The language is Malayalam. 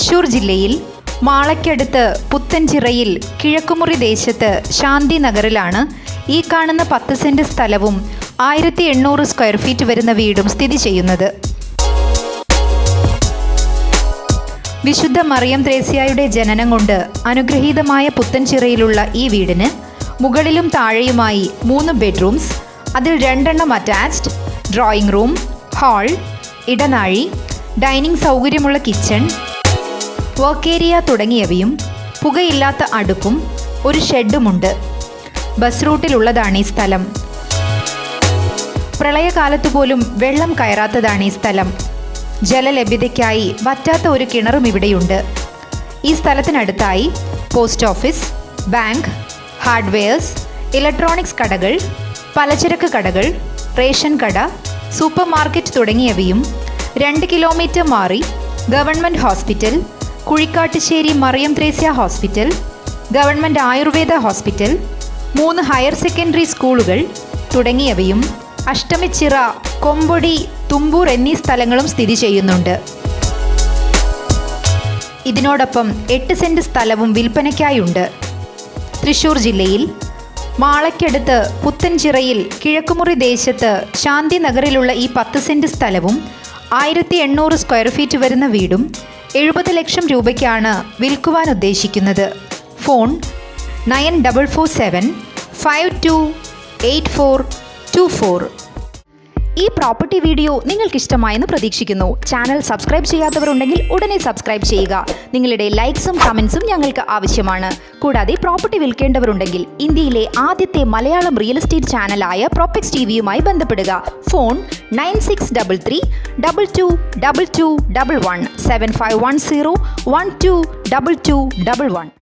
തൃശ്ശൂർ ജില്ലയിൽ മാളയ്ക്കടുത്ത് പുത്തൻചിറയിൽ കിഴക്കുമുറി ദേശത്ത് ശാന്തിനഗറിലാണ് ഈ കാണുന്ന 10 സെന്റ് സ്ഥലവും 1800 സ്ക്വയർ ഫീറ്റ് വരുന്ന വീടും സ്ഥിതി ചെയ്യുന്നത്. വിശുദ്ധ മറിയം ത്രേസ്യയുടെ ജനനം കൊണ്ട് അനുഗ്രഹീതമായ പുത്തൻചിറയിലുള്ള ഈ വീടിന് മുകളിലും താഴെയുമായി 3 ബെഡ്റൂംസ്, അതിൽ 2 അറ്റാച്ച്ഡ്, ഡ്രോയിങ് റൂം, ഹാൾ, ഇടനാഴി, ഡൈനിങ് സൗകര്യമുള്ള കിച്ചൺ, വർക്ക് ഏരിയ തുടങ്ങിയവയും പുകയില്ലാത്ത അടുപ്പും ഒരു ഷെഡുമുണ്ട്. ബസ് റൂട്ടിലുള്ളതാണ് ഈ സ്ഥലം. പ്രളയകാലത്ത് പോലും വെള്ളം കയറാത്തതാണ് ഈ സ്ഥലം. ജലലഭ്യതയ്ക്കായി വറ്റാത്ത ഒരു കിണറും ഇവിടെയുണ്ട്. ഈ സ്ഥലത്തിനടുത്തായി post office, bank, hardwares, electronics കടകൾ, പലചരക്ക് കടകൾ, റേഷൻ കട, സൂപ്പർ മാർക്കറ്റ് തുടങ്ങിയവയും 2 കിലോമീറ്റർ മാറി government hospital, Kuzhikkattussery Mariam Thresia hospital, government Ayurveda hospital, 3 higher secondary സ്കൂളുകൾ തുടങ്ങിയവയും അഷ്ടമിച്ചിറ, കൊമ്പൊടി, തുമ്പൂർ എന്നീ സ്ഥലങ്ങളും സ്ഥിതി ചെയ്യുന്നുണ്ട്. ഇതിനോടൊപ്പം 8 സെന്റ് സ്ഥലവും വിൽപ്പനയ്ക്കായുണ്ട്. തൃശ്ശൂർ ജില്ലയിൽ മാളയ്ക്കടുത്ത് പുത്തൻചിറയിൽ കിഴക്കുമുറി ദേശത്ത് ശാന്തിനഗറിലുള്ള ഈ 10 സെന്റ് സ്ഥലവും 1800 സ്ക്വയർ ഫീറ്റ് വരുന്ന വീടും 70 ലക്ഷം രൂപയ്ക്കാണ് വിൽക്കുവാൻ ഉദ്ദേശിക്കുന്നത്. ഫോൺ 9447 528424. ഈ പ്രോപ്പർട്ടി വീഡിയോ നിങ്ങൾക്കിഷ്ടമായെന്ന് പ്രതീക്ഷിക്കുന്നു. ചാനൽ സബ്സ്ക്രൈബ് ചെയ്യാത്തവരുണ്ടെങ്കിൽ ഉടനെ സബ്സ്ക്രൈബ് ചെയ്യുക. നിങ്ങളുടെ ലൈക്സും കമൻസും ഞങ്ങൾക്ക് ആവശ്യമാണ്. കൂടാതെ പ്രോപ്പർട്ടി വിൽക്കേണ്ടവരുണ്ടെങ്കിൽ ഇന്ത്യയിലെ ആദ്യത്തെ മലയാളം റിയൽ എസ്റ്റേറ്റ് ചാനലായ പ്രോപെക്സ് ടിവിയുമായി ബന്ധപ്പെടുക. ഫോൺ 9633 222211 7510 122211.